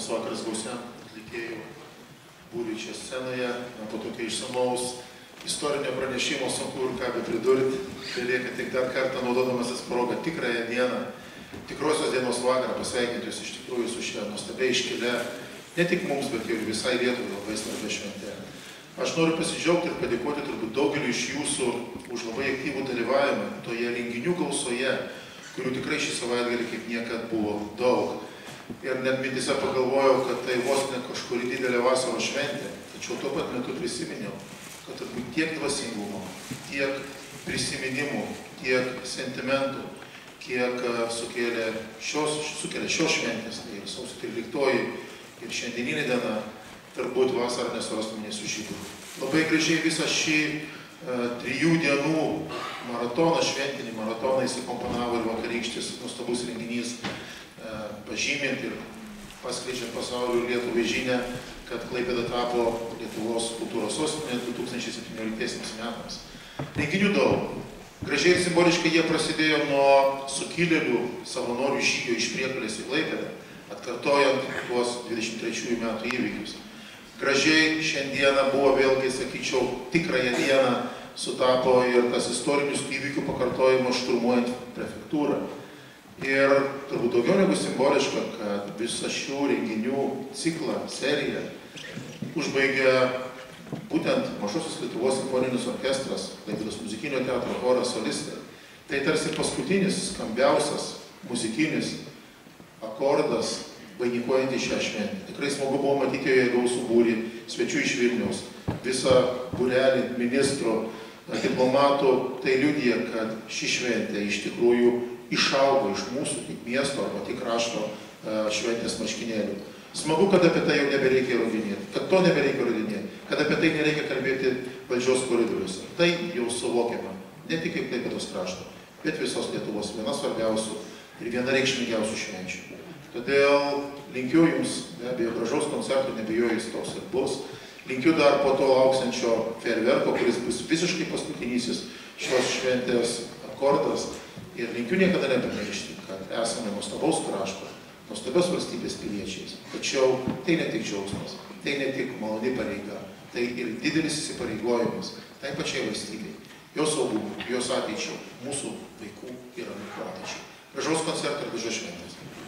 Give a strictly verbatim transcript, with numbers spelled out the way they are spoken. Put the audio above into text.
Labas vakaras gausiam atlikėjų būriui čia scenoje. Po tokio išsamaus istorinio pranešimo sunku ir ką be pridurti. Belieka tik dar kartą naudodamasis progą tikrąją dieną, tikrosios dienos vakarą pasveikinti jūs iš tikrųjų su šia nuostabia iškile, ne tik mums, bet ir visai Lietuvai labai svarbia šventė. Aš noriu pasidžiaugti ir padėkoti turbūt daugeliu iš jūsų už labai aktyvų dalyvavimą toje renginių gausoje, kurių tikrai šį savaitgalį kaip niekad buvo daug. Ir net mintyse pagalvojau, kad tai vos ne kažkuri didelė vasaros šventė, tačiau tuo pat metu prisiminiau, kad turbūt tiek dvasingumo, tiek prisiminimų, tiek sentimentų, kiek sukėlė šios, sukėlė šios šventės, tai ir sausio tryliktoji ir šiandieninė diena, turbūt vasarą nesurastumė nei su žydų. Labai gražiai visą šį uh, trijų dienų maratoną, šventinį maratoną įsikomponavo ir vakarykštis nuostabus renginys, uh, pažymint ir paskleidžiant pasaulio Lietuvai žinią, kad Klaipėda tapo Lietuvos kultūros sostinė du tūkstančiai septynioliktaisiais metams. Renginių daug. Gražiai ir simboliškai jie prasidėjo nuo sukilėlių savanorių žygio iš Priekulės į Klaipėdą, atkartojant tuos dvidešimt trečiųjų metų įvykius. Gražiai šiandieną buvo vėlgi, sakyčiau, tikrąją dieną sutapo ir tas istorinius įvykių pakartojimas šturmuojant prefektūrą. Ir turbūt daugiau negu simboliška, kad visą šių renginių ciklą, seriją užbaigė būtent Mažosios Lietuvos simfoninis orkestras, Klaipėdos muzikinio teatro choras solistai. Tai tarsi paskutinis, skambiausias muzikinis akordas vainikuojantį šią šventę. Tikrai smagu buvo matyti joje gausų būrį svečių iš Vilniaus, visą būrelį ministrų, diplomatų. Tai liudija, kad ši šventė iš tikrųjų išaugo iš mūsų tik miesto arba tik krašto šventės marškinėlių. Smagu, kad apie tai jau nebereikia įrodinėti, kad to nebereikia įrodinėti, kad apie tai nereikia kalbėti valdžios koridoriuose. Tai jau suvokiama, ne tik kaip Klaipėdos krašto, bet visos Lietuvos viena svarbiausių ir viena reikšmingiausių švenčių. Todėl linkiu jums, be abejo, gražaus koncerto, nebijoju, jis toks ir bus. Linkiu dar po to lauksiančio fejerverko, kuris bus visiškai paskutinysis šios šventės akordas. Ir linkiu niekada nepamiršti, kad esame nuostabaus krašto, nuostabios valstybės piliečiais. Tačiau tai ne tik džiaugsmas, tai ne tik maloni pareiga, tai ir didelis įsipareigojimas tai pačiai valstybei, jos saugumui, jos ateičiai, mūsų vaikų ir anūkų ateičiai. Gražaus koncerto ir gražios šventės.